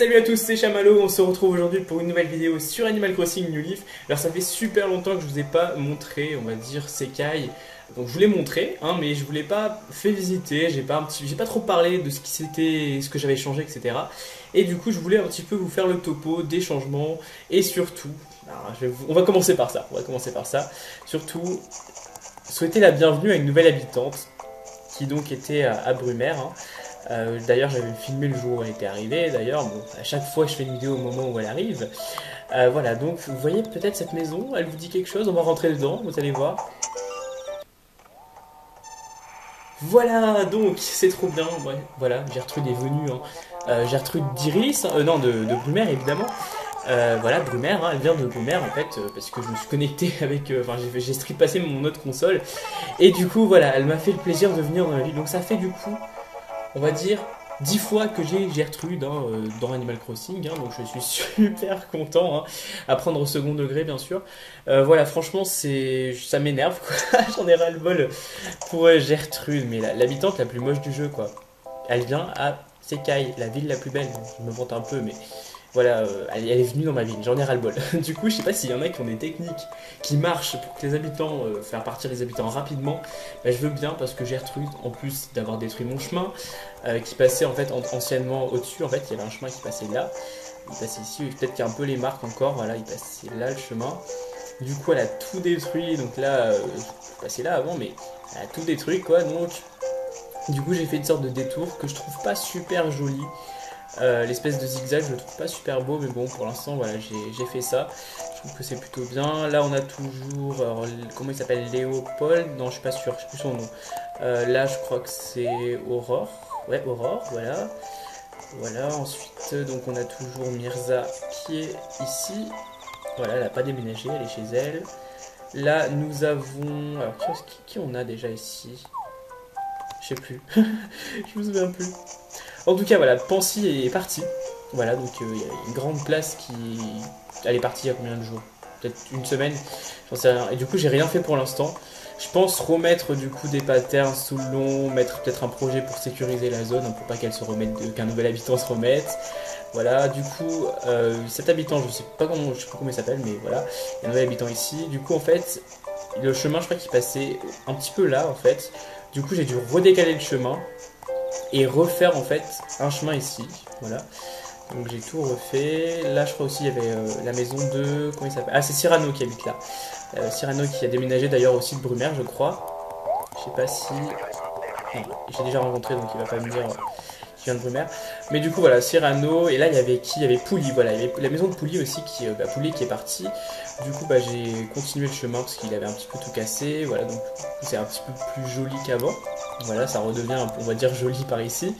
salut à tous, c'est Chamallow, on se retrouve aujourd'hui pour une nouvelle vidéo sur Animal Crossing New Leaf. Alors ça fait super longtemps que je vous ai pas montré, on va dire, Sekai. Donc je vous l'ai montré, hein, mais je vous l'ai pas fait visiter, j'ai pas trop parlé de ce qui c'était, ce que j'avais changé, etc. Et du coup je voulais un petit peu vous faire le topo des changements et surtout, alors, on va commencer par ça, surtout souhaiter la bienvenue à une nouvelle habitante qui donc était à Brumaire. Hein. D'ailleurs j'avais filmé le jour où elle était arrivée, d'ailleurs bon, à chaque fois je fais une vidéo au moment où elle arrive. Voilà, donc vous voyez peut-être cette maison, elle vous dit quelque chose, on va rentrer dedans, vous allez voir. Voilà, donc c'est trop bien, ouais, voilà, Gertrude est venue, hein. Gertrude d'Iris, non de Brumaire évidemment. Voilà, Brumaire, hein, elle vient de Brumaire en fait, parce que je me suis connecté avec, enfin j'ai stripassé mon autre console, et du coup voilà, elle m'a fait le plaisir de venir dans ma ville, donc ça fait du coup, on va dire, 10 fois que j'ai Gertrude hein, dans Animal Crossing, hein, donc je suis super content, hein, à prendre au second degré bien sûr. Voilà, franchement, ça m'énerve, quoi. J'en ai ras le bol pour Gertrude, mais l'habitante la plus moche du jeu, quoi. Elle vient à Sekai, la ville la plus belle. Je me vante un peu, mais voilà, elle est venue dans ma ville, j'en ai ras le bol. Du coup, je sais pas s'il y en a qui ont des techniques qui marchent pour que les habitants, faire partir les habitants rapidement. Bah, je veux bien parce que Gertrude, en plus d'avoir détruit mon chemin, qui passait en fait anciennement au-dessus, en fait, il y avait un chemin qui passait là, il passait ici, peut-être qu'il y a un peu les marques encore, voilà, il passait là le chemin. Du coup, elle a tout détruit, donc là, je passais là avant, mais elle a tout détruit, quoi, donc du coup, j'ai fait une sorte de détour que je trouve pas super joli. L'espèce de zigzag, je le trouve pas super beau, mais bon, pour l'instant, voilà, j'ai fait ça. Je trouve que c'est plutôt bien. Là, on a toujours, alors, comment il s'appelle, Léopold? Non, je suis pas sûr, je sais plus son nom. Là, je crois que c'est Aurore. Ouais, Aurore, voilà. Voilà, ensuite, donc on a toujours Mirza qui est ici. Voilà, elle n'a pas déménagé, elle est chez elle. Là, nous avons, alors, qui on a déjà ici? Je sais plus. Je me souviens plus. En tout cas, voilà, Pansy est partie. Voilà, donc il y a une grande place qui... Elle est partie il y a combien de jours? Peut-être une semaine, j'en sais rien. Et du coup, j'ai rien fait pour l'instant. Je pense remettre du coup des patterns sous le long, mettre peut-être un projet pour sécuriser la zone, hein, pour pas qu'elle se remette, qu'un nouvel habitant se remette. Voilà, du coup, cet habitant, je sais pas comment il s'appelle, mais voilà, il y a un nouvel habitant ici. Du coup, en fait, le chemin, je crois qu'il passait un petit peu là, en fait. Du coup, j'ai dû redécaler le chemin et refaire en fait un chemin ici, voilà. Donc j'ai tout refait. Là, je crois aussi il y avait la maison de... Comment il s'appelle? Ah, c'est Cyrano qui habite là. Cyrano qui a déménagé d'ailleurs aussi de Brumaire, je crois. Je sais pas si... Non, j'ai déjà rencontré, donc il va pas me dire qu'il vient de Brumaire. Mais du coup, voilà, Cyrano. Et là, il y avait qui? Il y avait Pouli, voilà. Il y avait la maison de Pouli aussi, Pouli qui est parti. Du coup, j'ai continué le chemin parce qu'il avait un petit peu tout cassé. Voilà, donc c'est un petit peu plus joli qu'avant. Voilà, ça redevient, on va dire, joli par ici.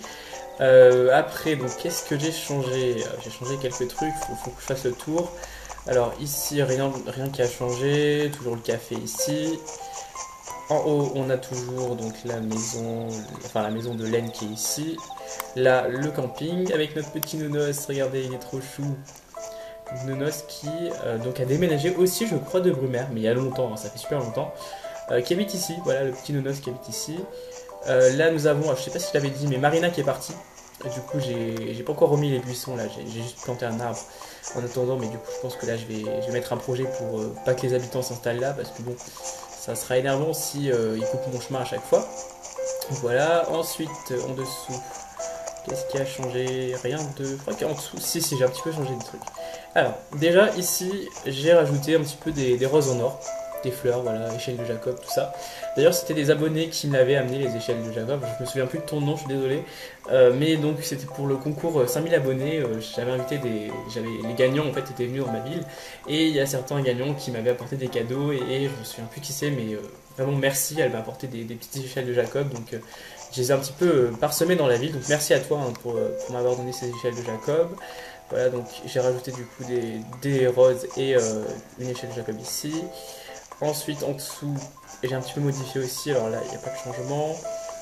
Après, donc, qu'est-ce que j'ai changé? J'ai changé quelques trucs, faut que je fasse le tour. Alors, ici, rien qui a changé, toujours le café ici. En haut, on a toujours donc la maison de laine qui est ici. Là, le camping avec notre petit Nonos, regardez, il est trop chou. Nonos qui donc a déménagé aussi, je crois, de Brumaire, mais il y a longtemps, hein, ça fait super longtemps. Qui habite ici, voilà, le petit Nonos qui habite ici. Là, nous avons, je sais pas si je l'avais dit, mais Marina qui est partie. Du coup, j'ai pas encore remis les buissons là, j'ai juste planté un arbre en attendant, mais du coup, je pense que là, je vais mettre un projet pour pas que les habitants s'installent là, parce que bon, ça sera énervant si ils coupent mon chemin à chaque fois. Voilà, ensuite, en dessous, qu'est-ce qui a changé? Rien de... Je crois qu'en dessous, si, j'ai un petit peu changé de truc. Alors, déjà, ici, j'ai rajouté un petit peu des roses en or. Des fleurs, voilà, échelle de Jacob, tout ça. D'ailleurs, c'était des abonnés qui m'avaient amené les échelles de Jacob. Je me souviens plus de ton nom, je suis désolé. Mais donc, c'était pour le concours 5000 abonnés. J'avais invité les gagnants, en fait, étaient venus dans ma ville. Et il y a certains gagnants qui m'avaient apporté des cadeaux. Et je me souviens plus qui c'est, mais vraiment merci. Elle m'a apporté des petites échelles de Jacob. Donc, je les ai un petit peu parsemées dans la ville. Donc, merci à toi hein, pour m'avoir donné ces échelles de Jacob. Voilà, donc j'ai rajouté du coup des roses et une échelle de Jacob ici. Ensuite, en dessous, j'ai un petit peu modifié aussi. Alors là, il n'y a pas de changement.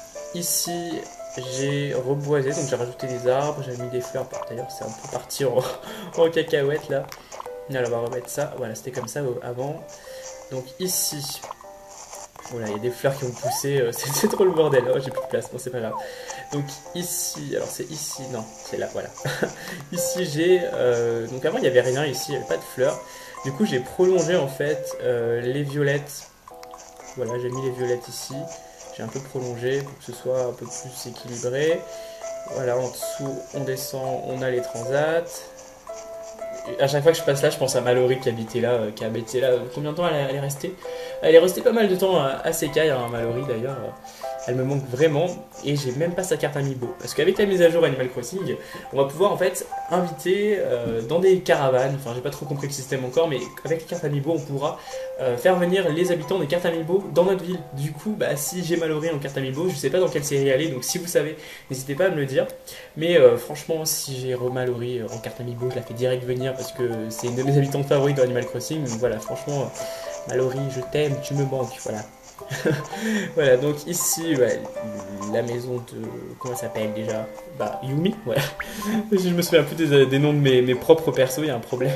Ici, j'ai reboisé. Donc, j'ai rajouté des arbres. J'ai mis des fleurs. D'ailleurs, c'est un peu parti en cacahuète là. Alors, on va remettre ça. Voilà, c'était comme ça avant. Donc, ici, voilà, il y a des fleurs qui ont poussé. C'est trop le bordel. Oh, j'ai plus de place. Bon, c'est pas grave. Donc ici, alors c'est ici, non, c'est là, voilà. Ici j'ai, donc avant il n'y avait rien ici, il n'y avait pas de fleurs. Du coup j'ai prolongé en fait les violettes. Voilà, j'ai mis les violettes ici. J'ai un peu prolongé pour que ce soit un peu plus équilibré. Voilà, en dessous on descend, on a les transats. Et à chaque fois que je passe là, je pense à Mallory qui habitait là, qui habitait là. Combien de temps elle est restée? Elle est restée pas mal de temps à Sekai, hein, Mallory d'ailleurs. Elle me manque vraiment et j'ai même pas sa carte Amiibo. Parce qu'avec la mise à jour Animal Crossing, on va pouvoir en fait inviter dans des caravanes, enfin j'ai pas trop compris le système encore, mais avec les cartes Amiibo on pourra faire venir les habitants des cartes Amiibo dans notre ville. Du coup, bah, si j'ai Mallory en carte Amiibo, je sais pas dans quelle série aller, donc si vous savez, n'hésitez pas à me le dire. Mais franchement, si j'ai Mallory en carte Amiibo, je la fais direct venir parce que c'est une de mes habitantes favorites dans Animal Crossing. Donc voilà, franchement, Mallory, je t'aime, tu me manques, voilà. Voilà, donc ici, ouais, la maison de... Comment ça s'appelle déjà? Bah, Yumi, voilà. Je me souviens plus des noms de mes propres persos, il y a un problème.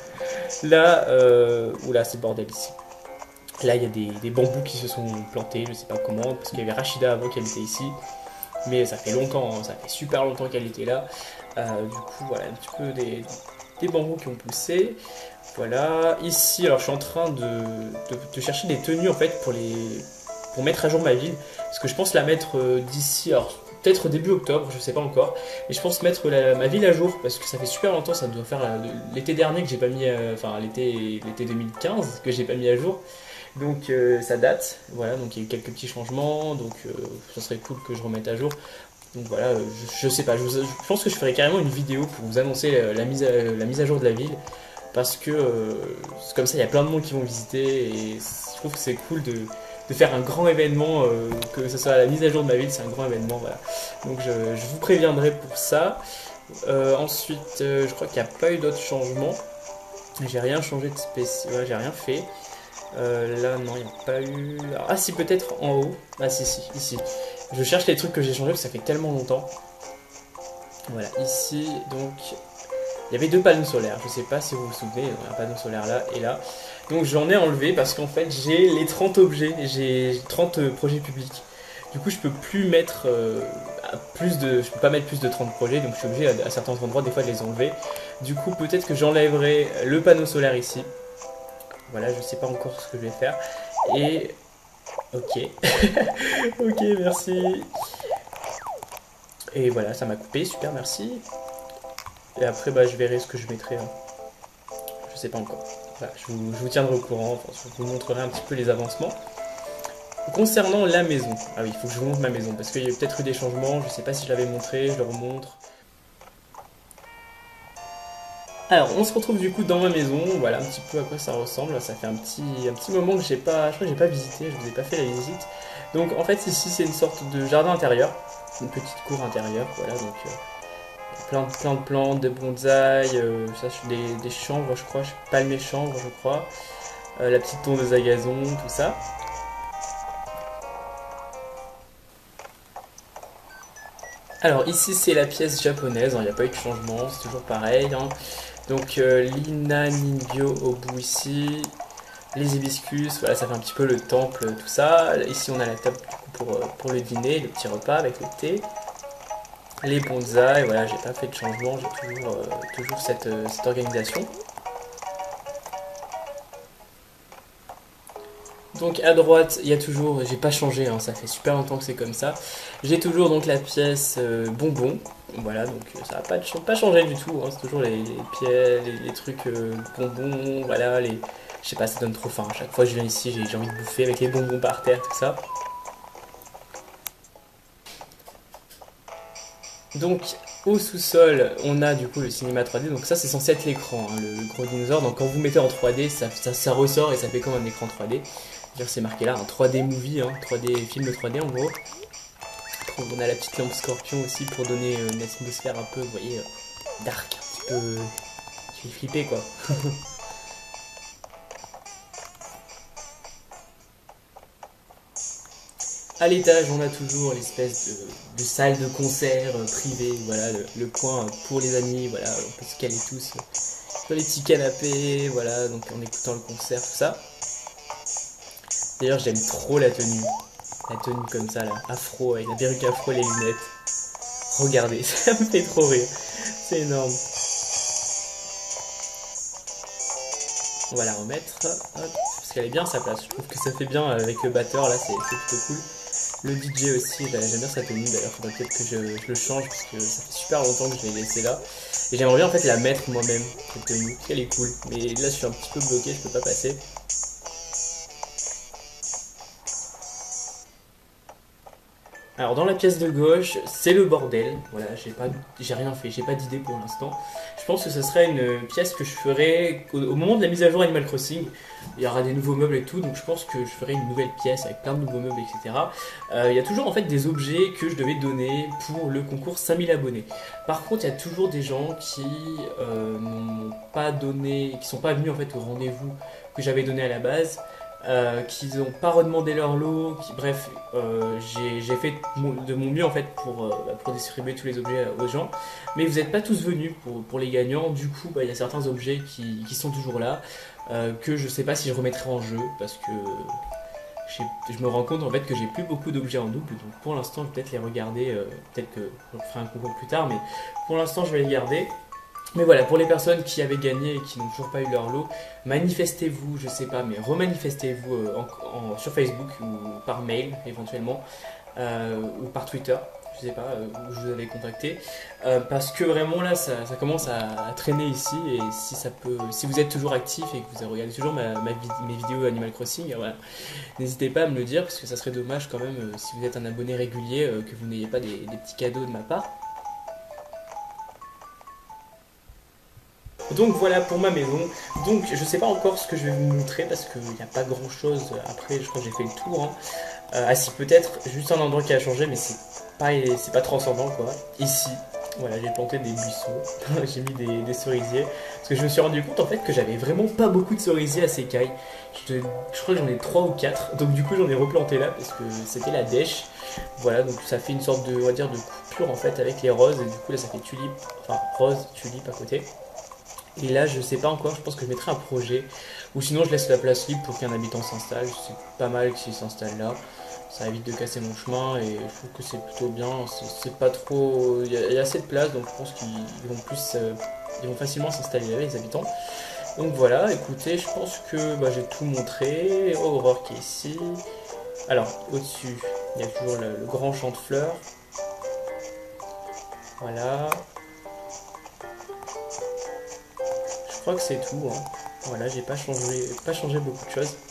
Là, oula, c'est le bordel ici. Là, il y a des bambous qui se sont plantés, je sais pas comment, parce qu'il y avait Rachida avant qu'elle était ici. Mais ça fait longtemps, hein, ça fait super longtemps qu'elle était là. Du coup, voilà, un petit peu des bambous qui ont poussé. Voilà, ici, alors je suis en train de chercher des tenues en fait pour mettre à jour ma ville. Parce que je pense la mettre d'ici, alors peut-être début octobre, je sais pas encore. Et je pense mettre ma ville à jour parce que ça fait super longtemps, ça doit faire l'été dernier que j'ai pas mis, enfin l'été 2015 que j'ai pas mis à jour. Donc ça date, voilà, donc il y a eu quelques petits changements, donc ça serait cool que je remette à jour. Donc voilà, je sais pas, je pense que je ferai carrément une vidéo pour vous annoncer la mise à jour de la ville. Parce que comme ça il y a plein de monde qui vont visiter et je trouve que c'est cool de faire un grand événement, que ce soit la mise à jour de ma ville, c'est un grand événement, voilà. Donc je vous préviendrai pour ça. Ensuite, je crois qu'il n'y a pas eu d'autres changements. J'ai rien changé de spécial, ouais, j'ai rien fait. Là non, il n'y a pas eu... Alors, ah si, peut-être en haut. Ah si, ici. Je cherche les trucs que j'ai changés parce que ça fait tellement longtemps. Voilà, ici, donc... Il y avait deux panneaux solaires, je sais pas si vous vous souvenez, un panneau solaire là et là. Donc j'en ai enlevé parce qu'en fait j'ai les 30 objets, j'ai 30 projets publics. Du coup je peux plus mettre je peux pas mettre plus de 30 projets, donc je suis obligé à certains endroits des fois de les enlever. Du coup peut-être que j'enlèverai le panneau solaire ici. Voilà, je sais pas encore ce que je vais faire. Et ok. Ok, merci. Et voilà, ça m'a coupé, super, merci. Et après, bah, je verrai ce que je mettrai. Hein. Je sais pas encore. Voilà, je vous tiendrai au courant. Enfin, je vous montrerai un petit peu les avancements. Concernant la maison. Ah oui, il faut que je vous montre ma maison. Parce qu'il y a peut-être eu des changements. Je sais pas si je l'avais montré. Je le remontre. Alors, on se retrouve du coup dans ma maison. Voilà un petit peu à quoi ça ressemble. Ça fait un petit moment que j'ai pas... Je crois que j'ai pas visité. Je vous ai pas fait la visite. Donc, en fait, ici, c'est une sorte de jardin intérieur. Une petite cour intérieure. Voilà, donc... plein de plantes, de bonsaïs, ça c'est des chanvres je crois, palmiers chanvre je crois, la petite tondeuse à gazon, tout ça. Alors ici c'est la pièce japonaise, il n'y a pas eu de changement, c'est toujours pareil. Hein. Donc l'Ina Ningyo au bout ici, les hibiscus, voilà ça fait un petit peu le temple, tout ça. Ici on a la table du coup, pour le dîner, le petit repas avec le thé. Les bonsaïs, voilà, j'ai pas fait de changement, j'ai toujours cette organisation. Donc à droite, il y a toujours, j'ai pas changé, hein, ça fait super longtemps que c'est comme ça. J'ai toujours donc la pièce bonbons, voilà, donc ça va pas changer du tout, hein, c'est toujours les pièces, les trucs bonbons, voilà, je sais pas, ça donne trop faim. À chaque fois que je viens ici, j'ai envie de bouffer avec les bonbons par terre, tout ça. Donc au sous-sol, on a du coup le cinéma 3D, donc ça c'est censé être l'écran, hein, le gros dinosaure, donc quand vous mettez en 3D, ça ressort et ça fait comme un écran 3D. C'est marqué là, un 3D movie, hein, 3D film 3D en gros. Après, on a la petite lampe scorpion aussi pour donner une atmosphère un peu, vous voyez, dark, un petit peu... Je vais flipper quoi. À l'étage, on a toujours l'espèce de salle de concert privée, voilà, le coin pour les amis, voilà, on peut se caler tous sur les petits canapés, voilà, donc en écoutant le concert, tout ça. D'ailleurs, j'aime trop la tenue comme ça, là, afro, avec la perruque afro et les lunettes. Regardez, ça me fait trop rire. C'est énorme. On va la remettre, hop, parce qu'elle est bien à sa place. Je trouve que ça fait bien avec le batteur, là, c'est plutôt cool. Le DJ aussi, bah, j'aime bien sa tenue d'ailleurs, faudrait peut-être que je le change parce que ça fait super longtemps que je l'ai laissé là. Et j'aimerais bien en fait la mettre moi-même, cette tenue, elle est cool. Mais là je suis un petit peu bloqué, je peux pas passer. Alors dans la pièce de gauche, c'est le bordel. Voilà, j'ai rien fait, j'ai pas d'idée pour l'instant. Je pense que ce serait une pièce que je ferai au moment de la mise à jour Animal Crossing. Il y aura des nouveaux meubles et tout, donc je pense que je ferai une nouvelle pièce avec plein de nouveaux meubles, etc. Il y a toujours en fait des objets que je devais donner pour le concours 5000 abonnés. Par contre, il y a toujours des gens qui n'ont pas donné, qui sont pas venus en fait au rendez-vous que j'avais donné à la base. Qui n'ont pas redemandé leur lot, bref, j'ai fait de mon mieux en fait pour distribuer tous les objets aux gens, mais vous n'êtes pas tous venus pour les gagnants, du coup bah, il y a certains objets qui sont toujours là, que je sais pas si je remettrai en jeu, parce que je me rends compte en fait que j'ai plus beaucoup d'objets en double, donc pour l'instant je vais peut-être les regarder, peut-être que je ferai un concours plus tard, mais pour l'instant je vais les garder. Mais voilà, pour les personnes qui avaient gagné et qui n'ont toujours pas eu leur lot, manifestez-vous, je sais pas, mais remanifestez-vous sur Facebook ou par mail éventuellement, ou par Twitter, je sais pas, où je vous avais contacté, parce que vraiment là, ça commence à traîner ici, et si vous êtes toujours actif et que vous regardez toujours mes vidéos Animal Crossing, voilà, n'hésitez pas à me le dire, parce que ça serait dommage quand même, si vous êtes un abonné régulier, que vous n'ayez pas des petits cadeaux de ma part. Donc voilà pour ma maison. Donc je sais pas encore ce que je vais vous montrer parce qu'il n'y a pas grand chose. Après je crois que j'ai fait le tour, hein. Ah si, peut-être juste un endroit qui a changé, mais c'est pas transcendant quoi. Ici, voilà, j'ai planté des buissons. J'ai mis des cerisiers. Parce que je me suis rendu compte en fait que j'avais vraiment pas beaucoup de cerisiers à Sekai. Je crois que j'en ai 3 ou 4. Donc du coup j'en ai replanté là parce que c'était la dèche. Voilà, donc ça fait une sorte de, on va dire, de coupure en fait avec les roses. Et du coup là ça fait tulipe, enfin rose, tulipe à côté. Et là, je sais pas encore, je pense que je mettrai un projet. Ou sinon, je laisse la place libre pour qu'un habitant s'installe. C'est pas mal qu'il s'installe là. Ça évite de casser mon chemin et je trouve que c'est plutôt bien. C'est pas trop. Il y a assez de place, donc je pense qu'ils ils vont facilement s'installer là, les habitants. Donc voilà, écoutez, je pense que bah, j'ai tout montré. Aurore qui est ici. Alors, au-dessus, il y a toujours le grand champ de fleurs. Voilà. Je crois que c'est tout, hein. Voilà, j'ai pas changé beaucoup de choses.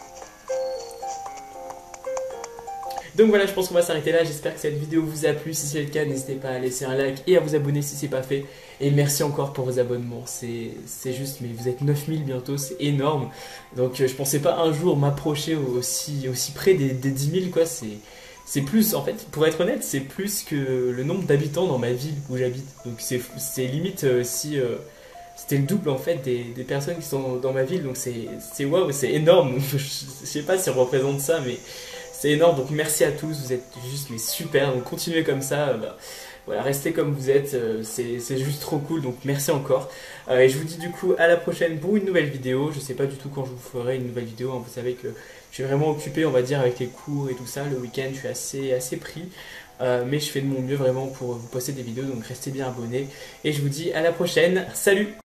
Donc voilà, je pense qu'on va s'arrêter là. J'espère que cette vidéo vous a plu. Si c'est le cas, n'hésitez pas à laisser un like et à vous abonner si c'est pas fait. Et merci encore pour vos abonnements. C'est juste, mais vous êtes 9000 bientôt, c'est énorme. Donc je pensais pas un jour m'approcher aussi près des 10 000 quoi. C'est plus, en fait, pour être honnête, c'est plus que le nombre d'habitants dans ma ville où j'habite. Donc c'est limite si... c'était le double en fait des personnes qui sont dans ma ville, donc c'est waouh, c'est énorme. Je sais pas si on représente ça, mais c'est énorme. Donc merci à tous, vous êtes juste mais super. Donc continuez comme ça, voilà, restez comme vous êtes, c'est juste trop cool. Donc merci encore. Et je vous dis du coup à la prochaine pour une nouvelle vidéo. Je sais pas du tout quand je vous ferai une nouvelle vidéo, hein. Vous savez que je suis vraiment occupé, on va dire, avec les cours et tout ça. Le week-end, je suis assez pris. Mais je fais de mon mieux vraiment pour vous poster des vidéos, donc restez bien abonnés. Et je vous dis à la prochaine. Salut!